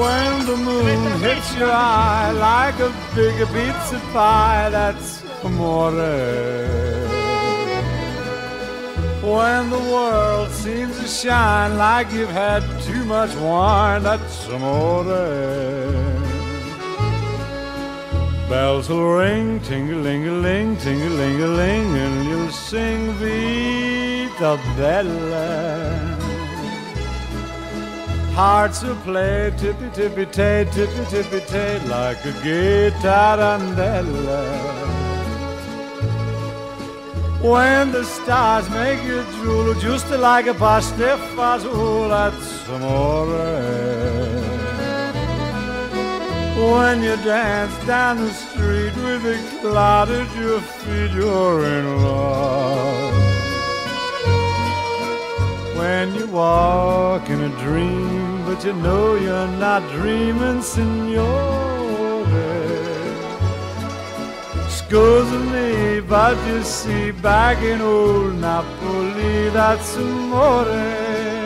When the moon hits your eye like a big pizza pie, that's amore. When the world seems to shine like you've had too much wine, that's amore. Bells will ring, ting-a-ling-a-ling, ting-a-ling-a-ling, and you'll sing Vita Bella. Hearts will play tippy-tippy-tay, tippy-tippy-tay, like a gay tarantella. When the stars make you drool, just like a pastifazool, that's amore. When you dance down the street with a cloud at your feet, you're in love. When you walk in a dream, but you know you're not dreaming, signore. Scusa me, but you see, back in old Napoli, that's amore.